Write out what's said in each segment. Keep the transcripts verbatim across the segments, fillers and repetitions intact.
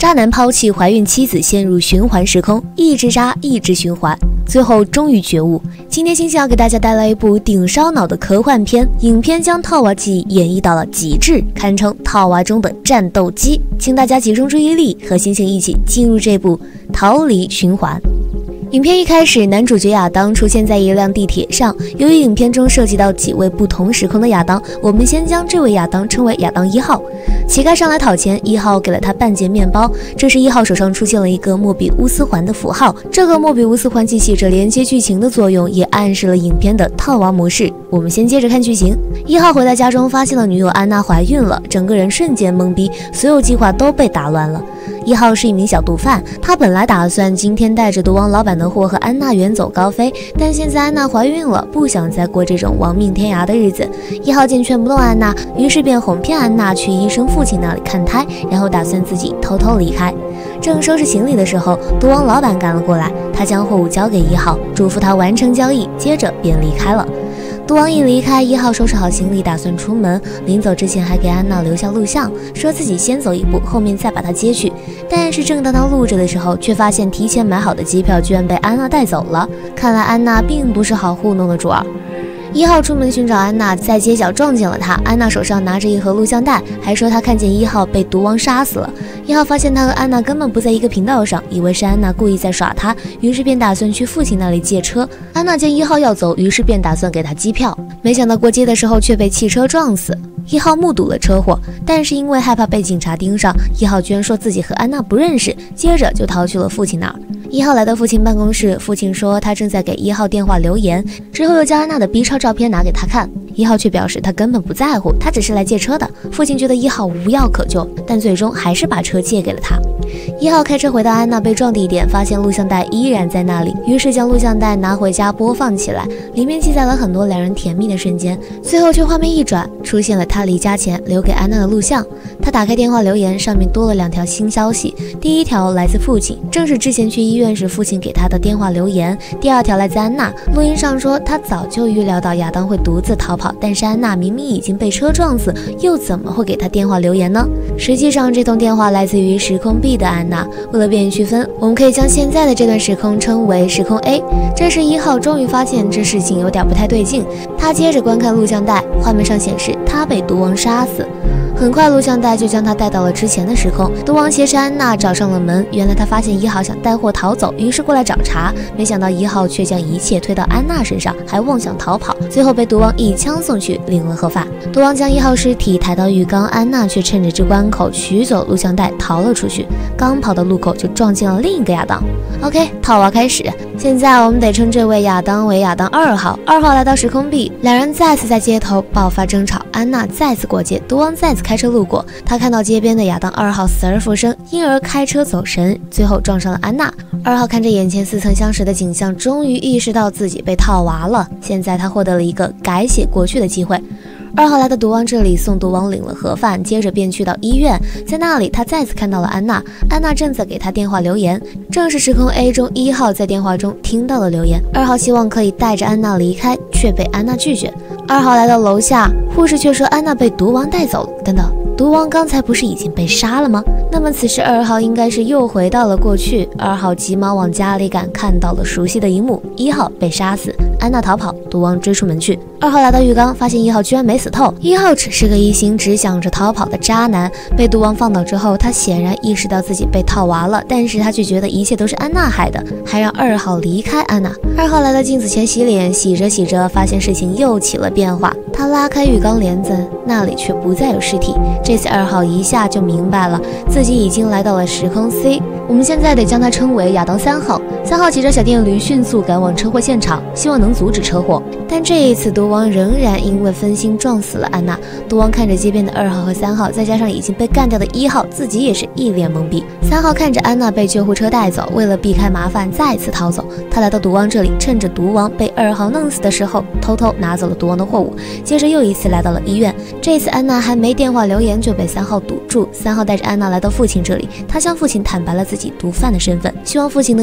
渣男抛弃怀孕妻子，陷入循环时空，一直渣一直循环，最后终于觉悟。今天星星要给大家带来一部顶烧脑的科幻片，影片将套娃技演绎到了极致，堪称套娃中的战斗机。请大家集中注意力，和星星一起进入这部逃离循环。影片一开始，男主角亚当出现在一辆地铁上。由于影片中涉及到几位不同时空的亚当，我们先将这位亚当称为亚当一号。乞丐上来讨钱，一号给了他半截面包。这时一号手上出现了一个莫比乌斯环的符号，这个莫比乌斯环既起着连接剧情的作用，也暗示了影片的套娃模式。我们先接着看剧情。一号回到家中，发现了女友安娜怀孕了，整个人瞬间懵逼，所有计划都被打乱了。一号是一名小毒贩，他本来打算今天带着毒王老板的货和安娜远走高飞，但现在安娜怀孕了，不想再过这种亡命天涯的日子。一号见劝不动安娜，于是便哄骗安娜去医生父亲那里看胎，然后打算自己偷偷离开。正收拾行李的时候，毒王老板赶了过来，他将货物交给一号，嘱咐他完成交易，接着便离开了。毒王一离开，一号收拾好行李打算出门，临走之前还给安娜留下录像，说自己先走一步，后面再把她接去。但是正当他录着的时候，却发现提前买好的机票居然被安娜带走了。看来安娜并不是好糊弄的主儿。一号出门寻找安娜，在街角撞见了她。安娜手上拿着一盒录像带，还说她看见一号被毒王杀死了。一号发现他和安娜根本不在一个频道上，以为是安娜故意在耍他，于是便打算去父亲那里借车。安娜见一号要走，于是便打算给他机票，没想到过街的时候却被汽车撞死。一号目睹了车祸，但是因为害怕被警察盯上，一号居然说自己和安娜不认识，接着就逃去了父亲那儿。一号来到父亲办公室，父亲说他正在给一号电话留言，之后又将安娜的 B 超照片拿给他看。一号却表示他根本不在乎，他只是来借车的。父亲觉得一号无药可救，但最终还是把车借给了他。一号开车回到安娜被撞地点，发现录像带依然在那里，于是将录像带拿回家播放起来，里面记载了很多两人甜蜜的瞬间。最后却画面一转，出现了他离家前留给安娜的录像。他打开电话留言，上面多了两条新消息。第一条来自父亲，正是之前去医院时父亲给他的电话留言。第二条来自安娜，录音上说他早就预料到亚当会独自逃跑，但是安娜明明已经被车撞死，又怎么会给他电话留言呢？实际上这通电话来自于时空 B 的安娜。为了便于区分，我们可以将现在的这段时空称为时空 A。 这时一号终于发现这事情有点不太对劲，他接着观看录像带，画面上显示他被毒王杀死。很快录像带就将他带到了之前的时空，毒王挟持安娜找上了门，原来他发现一号想带货逃走，于是过来找茬，没想到一号却将一切推到安娜身上，还妄想逃跑，最后被毒王一枪送去领了盒饭。毒王将一号尸体抬到浴缸，安娜却趁着这关口取走录像带逃了出去，刚跑到路口就撞见了另一个亚当。 OK， 套娃开始，现在我们得称这位亚当为亚当二号。二号来到时空 B， 两人再次在街头爆发争吵，安娜再次过街，毒王再次开车路过，他看到街边的亚当二号死而复生，因而开车走神，最后撞上了安娜。二号看着眼前似曾相识的景象，终于意识到自己被套娃了，现在他获得了一个改写过去的机会。二号来到毒王这里，送毒王领了盒饭，接着便去到医院，在那里他再次看到了安娜，安娜正在给他电话留言，正是时空 A 中一号在电话中听到了留言。二号希望可以带着安娜离开，却被安娜拒绝。二号来到楼下，护士却说安娜被毒王带走了。等等，毒王刚才不是已经被杀了吗？那么此时二号应该是又回到了过去。二号急忙往家里赶，看到了熟悉的一幕，一号被杀死，安娜逃跑，毒王追出门去。二号来到浴缸，发现一号居然没死透，一号只是个一心只想着逃跑的渣男。被毒王放倒之后，他显然意识到自己被套娃了，但是他却觉得一切都是安娜害的，还让二号离开安娜。二号来到镜子前洗脸，洗着洗着发现事情又起了变化，他拉开浴缸帘子，那里却不再有尸体。这次二号一下就明白了，自己已经来到了时空 C， 我们现在得将他称为亚当三号。三号骑着小电驴迅速赶往车祸现场，希望能阻止车祸，但这一次毒王仍然因为分心撞死了安娜。毒王看着街边的二号和三号，再加上已经被干掉的一号，自己也是一脸懵逼。三号看着安娜被救护车带走，为了避开麻烦再次逃走，他来到毒王这里，趁着毒王被二号弄死的时候偷偷拿走了毒王的货物，接着又一次来到了医院。这次安娜还没电话留言就被三号堵住，三号带着安娜来到父亲这里，他向父亲坦白了自己毒贩的身份，希望父亲能将禁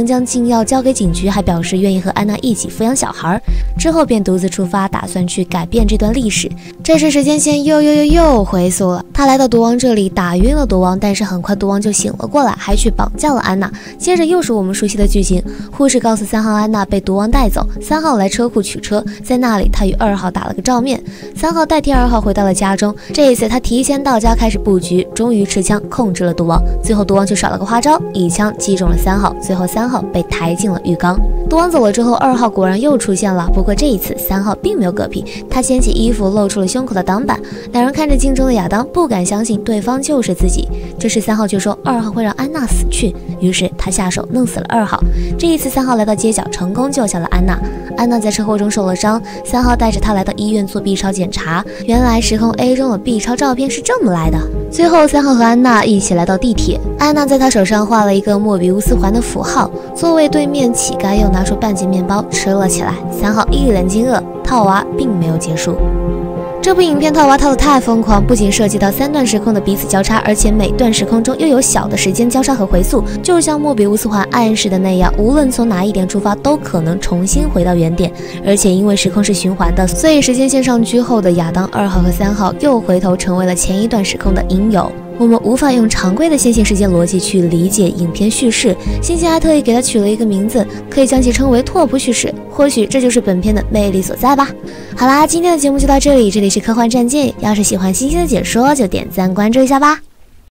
定要交给警局，还表示愿意和安娜一起抚养小孩。之后便独自出发，打算去改变这段历史。这时时间线又又又又回溯了，他来到毒王这里打晕了毒王，但是很快毒王就醒了过来，还去绑架了安娜。接着又是我们熟悉的剧情，护士告诉三号安娜被毒王带走，三号来车库取车，在那里他与二号打了个照面，三号代替二号回到了家中。这一次他提前到家开始布局，终于持枪控制了毒王。最后毒王却耍了个花招，一枪击中了三号，最后三号被抬进了浴缸。毒王走了之后，二号果然又出现了，不过这一次三号并没有嗝屁，他掀起衣服露出了胸口的挡板。两人看着镜中的亚当，不敢相信对方就是自己。这时三号却说二号会让安娜死去，于是他下手弄死了二号。这一次三号来到街角，成功救下了安娜。安娜在车祸中受了伤，三号带着她来到医院做 B 超检查。原来时空 A 中的 B 超照片是这么来的。最后三号和安娜一起来到地铁，安娜在她手上画了一个莫比乌斯环的符号。座位对面乞丐又拿出半截面包吃了起来，三号一脸惊愕。套娃并没有结束。这部影片套娃套得太疯狂，不仅涉及到三段时空的彼此交叉，而且每段时空中又有小的时间交叉和回溯，就像莫比乌斯环暗示的那样，无论从哪一点出发，都可能重新回到原点。而且因为时空是循环的，所以时间线上居后的亚当二号和三号又回头成为了前一段时空的影友。我们无法用常规的线性时间逻辑去理解影片叙事，星星还特意给它取了一个名字，可以将其称为拓扑叙事。或许这就是本片的魅力所在吧。好啦，今天的节目就到这里，这里是科幻战舰，要是喜欢星星的解说，就点赞关注一下吧。